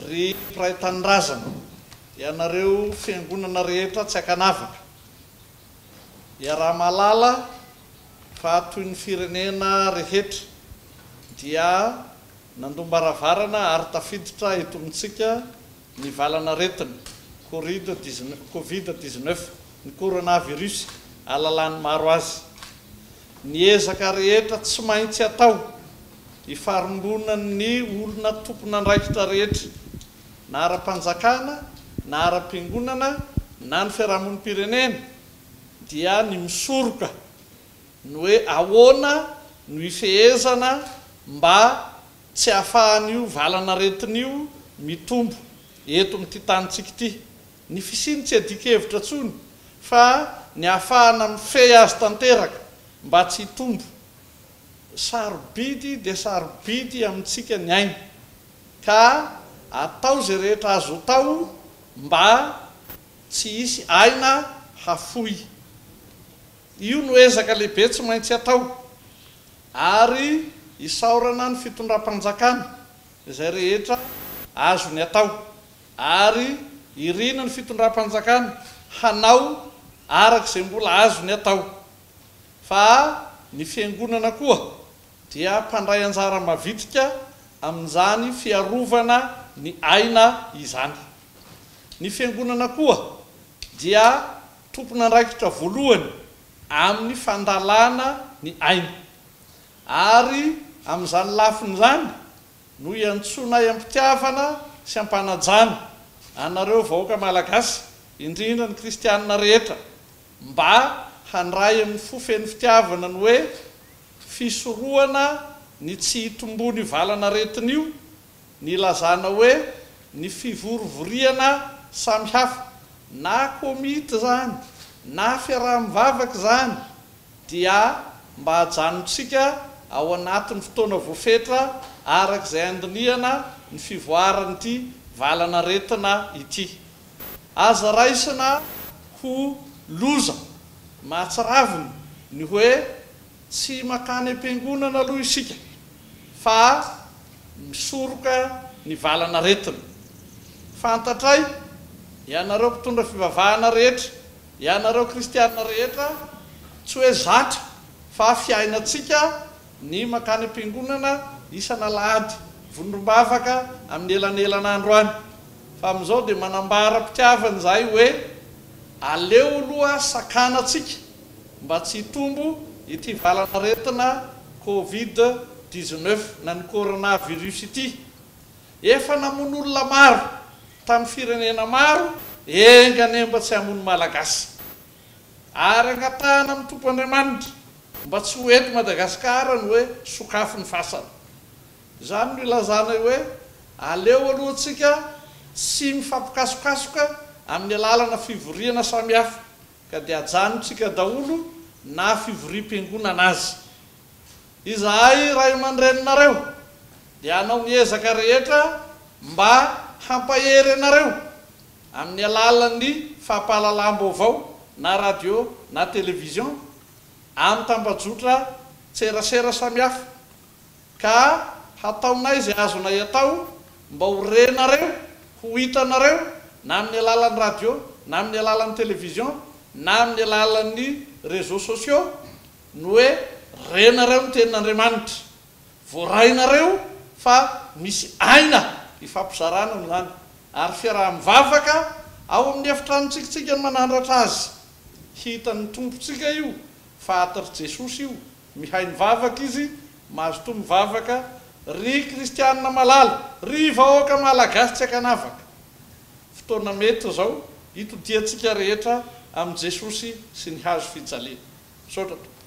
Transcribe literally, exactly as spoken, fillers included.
ry mpiray tanindrazana ianareo fiangonana rehetra tsy akanavaka iaraha malala fa toy ny firenena rehetra dia nandombaravarana ary tafiditra eto amintsika ny valana retina covid dix-neuf ny coronavirus alalany maro azy ny ezaka rehetra tsy maintsy atao ifarombonany olona tompon'andraikitra rehetra na ara-panjakana na ara-piangonana na ny fiarahamonim-pirenena dia ny misoroka ny hoe ahoana no ifehezana mba tsy hahafahan'io valana retin'io mitombo eto amin'ity tanitsika ity ny fisiny tsy adikevitra tsony fa ny hahafahana mifehy azy tanteraka mba tsy hitombo sarobidy dia sarobidy amintsika ny aina ka atao zay rehetra azo atao mba tsy hisy aina hafoy io no ezaka lehibe tsy maintsy atao ary isaorana ny fitondram-panjakana izay rehetra azo ny atao ary irina ny fitondram-panjakana hanao arak'izay mbola azo ny atao fa ny fiangonana koa dia mpandray anjara mavitrika amin'izany fiarovana ny aina izany ny fiangonana koa dia tompon'andraikitra voalohany amin'ny fandalana ny aina ary amin'izany lafiny zany no iantsona iampitiavana sy ampanajana anareo vahoaka malagasy indrindra ny kristianina rehetra mba handray amin'ny fofeny fitiavana ny hoe fisorohana ny tsy hitombony valana retin'io ny lazana hoe ny fivorovoriana samy hafa na komity zany na fiaraha-mivavaka zany dia mba hajanontsika ao anatin'ny fotoana voafetra arak'izay andiniana ny fivoaran'ity valana retina ity aza raisina ho loza mahatsiraviny ny hoe tsy makany am-piangonana aloha isika fa misoroka ny valana retina fantatray ianareo mpitondra fivavahana rehetra ianareo kristianina rehetra tsy hoe zatra fa fiainatsika ny makany am-piangonana isana lahady vonrom-bavaka amin'ny elanelan'andro any fa amin'izao dia manambara mpitiavana zay hoe aleo aloha sakanatsika mba tsy hitombo ity valana retina covid dix-neuf na ny coronavirus ity efa namon'olona maro tamin'ny firenena maro engane mba tsy hamono malagasy ary angatahana amin'ny tompo Andriamanitra mba tsy ho eto Madagasikara ny hoe sokafo ny fasana zany no ilazana hoe aleo aloha tsika tsy mifampikasokasoka amin'ny alalana fivoriana samihafa ka dia ajanontsika daholo na fivorim-piangonana azy izahay ray aman-dreninareo dia anao miezaka rehetra mba hampahery anareo amin'ny alalan'ny fampahalalam-baovao na radio na televizion amin'ny tambajotra tserasera samihafa ka hataonay zay azonay atao mba ho renareo ho hitanareo na amin'ny alalan'ny radio na amin'ny alalan'ny televizion na amin'ny alalan'ny réseaux sociaux ny hoe renareo ny tenin'Andriamanitra voarainareo fa misy aina ifampizarana zany ary fiaraha-mivavaka ao amin'ny efitranontsikatsika ny manandratra azy hitan'ny tompontsika io fahatatry Jesosy io mihay mivavaka izy mahazo to mivavaka ry kristianina malala ry vahoaka malagasy tsy akanavaka fotoana mety zao hitodiantsika rehetra amin'i Jesosy sy ny hazo fijaliana.